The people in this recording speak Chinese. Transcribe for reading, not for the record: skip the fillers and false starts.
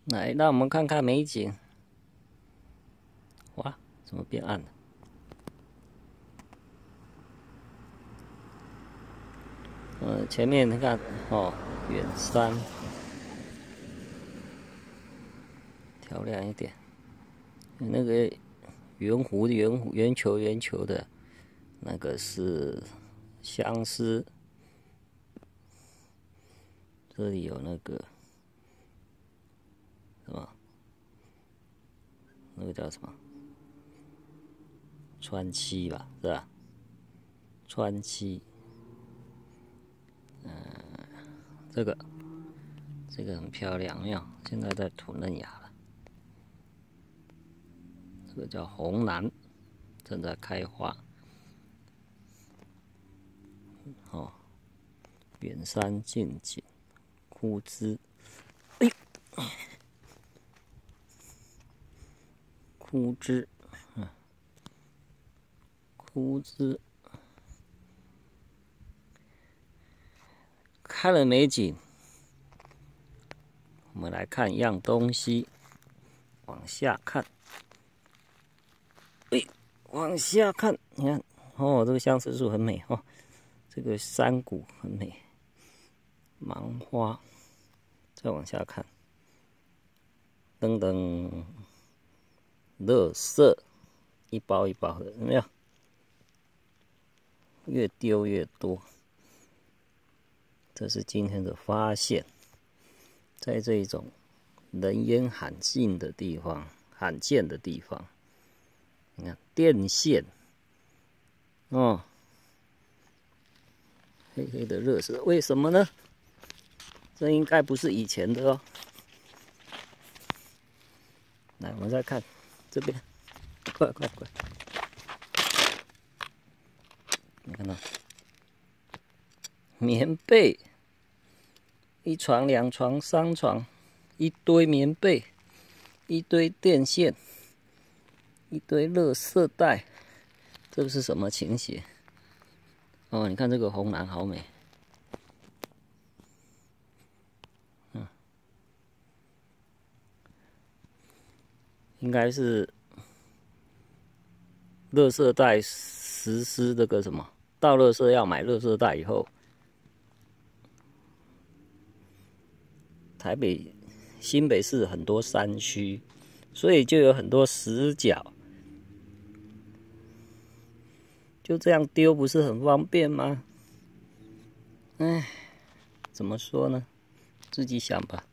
来，让我们看看美景。哇，怎么变暗了？前面你看哦，远山，调亮一点。那个圆球的，那个是相思。这里有那个什么，那个叫什么？川七吧，是吧？川七，这个很漂亮，没有？现在在吐嫩芽了。这个叫红楠，正在开花。哦，远山近景，枯枝，哎呦，枯枝，枯枝，开了美景。我们来看一样东西，往下看，哎，往下看，你看，哦，这个相思树很美哦，这个山谷很美，芒花，再往下看，噔噔，垃圾，一包一包的，有没有？越丢越多，这是今天的发现。在这一种人烟罕见的地方，你看电线，哦，黑黑的垃圾，为什么呢？这应该不是以前的哦。来，我们再看这边，快！你看到棉被，一床、两床、三床，一堆棉被，一堆电线，一堆垃圾袋，这是什么情形？哦，你看这个红蓝好美，应该是垃圾袋实施这个什么，倒垃圾要买垃圾袋以后，新北市很多山区，所以就有很多死角，就这样丢不是很方便吗？哎，怎么说呢？自己想吧。